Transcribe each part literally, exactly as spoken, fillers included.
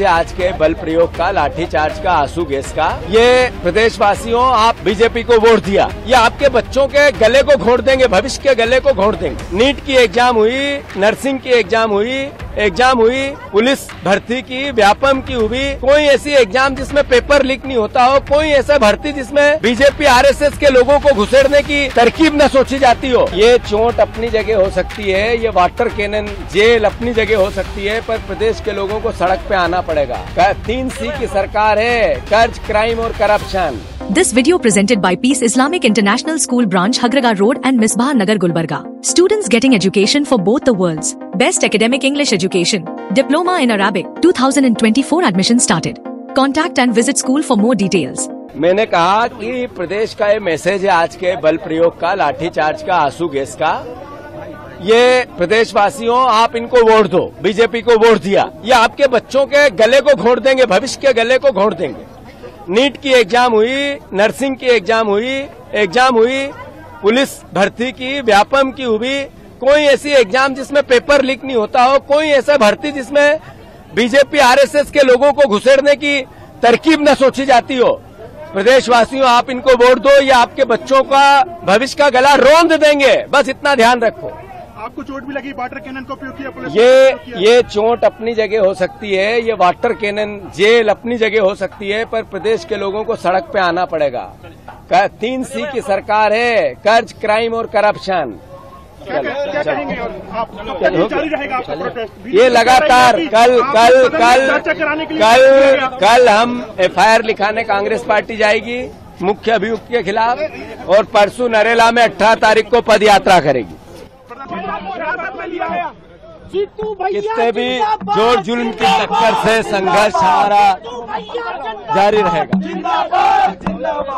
Message है आज के बल प्रयोग का, लाठीचार्ज का, आंसू गैस का। ये प्रदेशवासियों, आप बीजेपी को वोट दिया, ये आपके बच्चों के गले को घोट देंगे, भविष्य के गले को घोट देंगे। नीट की एग्जाम हुई, नर्सिंग की एग्जाम हुई, एग्जाम हुई, पुलिस भर्ती की, व्यापम की हुई, कोई ऐसी एग्जाम जिसमें पेपर लीक नहीं होता हो, कोई ऐसा भर्ती जिसमें बीजेपी आरएसएस के लोगों को घुसेड़ने की तरकीब न सोची जाती हो। ये चोट अपनी जगह हो सकती है, ये वाटर कैनन जेल अपनी जगह हो सकती है, पर प्रदेश के लोगों को सड़क पे आना पड़ेगा। तीन सी की सरकार है, कर्ज, क्राइम और corruption. This video presented by Peace Islamic International School Branch, Hagraga Road and Misbah Nagar, Gulbarga. Students getting education for both the worlds. Best academic English education. Diploma in Arabic. two thousand twenty-four admission started. Contact and visit school for more details. मैंने कहा कि प्रदेश का ये message है आज के बल प्रयोग का, लाठीचार्ज का, आंसू गैस का। ये प्रदेशवासियों, आप इनको वोट दो, बीजेपी को वोट दिया, ये आपके बच्चों के गले को घोट देंगे, भविष्य के गले को घोट देंगे। नीट की एग्जाम हुई, नर्सिंग की एग्जाम हुई, एग्जाम हुई, पुलिस भर्ती की, व्यापम की हुई, कोई ऐसी एग्जाम जिसमें पेपर लीक नहीं होता हो, कोई ऐसा भर्ती जिसमें बीजेपी आरएसएस के लोगों को घुसेड़ने की तरकीब न सोची जाती हो। प्रदेशवासियों, आप इनको वोट दो, ये आपके बच्चों का भविष्य का गला रौंद देंगे, बस इतना ध्यान रखो। आपको चोट भी लगी, वाटर कैनन का उपयोग किया पुलिस? ये ये चोट अपनी जगह हो सकती है, ये वाटर कैनन जेल अपनी जगह हो सकती है, पर प्रदेश के लोगों को सड़क पे आना पड़ेगा। तीन सी की सरकार है, कर्ज, क्राइम और करप्शन। ये लगातार कल कल कल कल कल हम एफआईआर लिखाने कांग्रेस पार्टी जाएगी मुख्य अभियुक्त के खिलाफ, और परसों नरेला में अठारह तारीख को पद यात्रा करेगी। कितने भी जोर जुल्म की टक्कर से संघर्ष हमारा जारी रहेगा।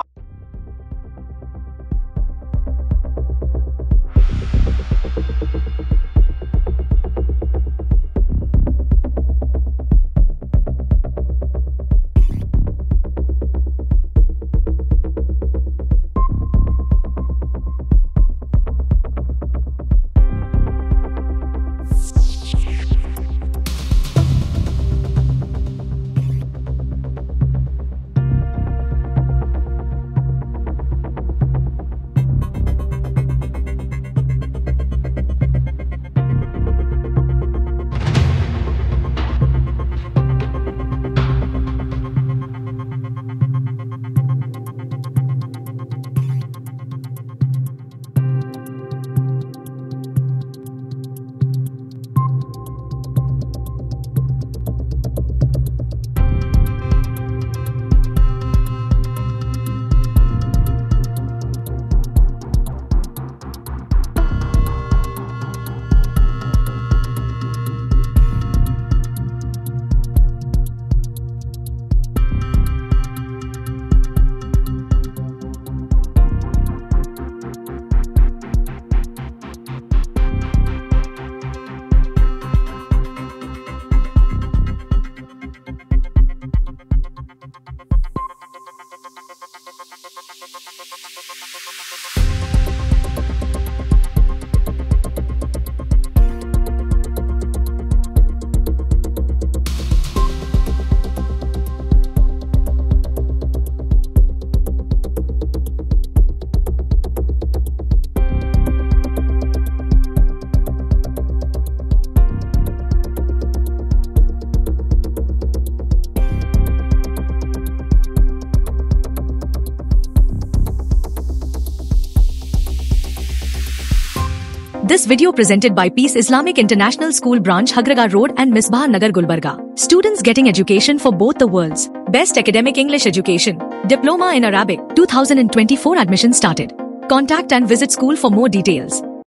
This video presented by Peace Islamic International School Branch, Hagraga Road and Misbah Nagar, Gulbarga. Students getting education for both the worlds. Best academic English education. Diploma in Arabic. two thousand twenty-four admission started. Contact and visit school for more details.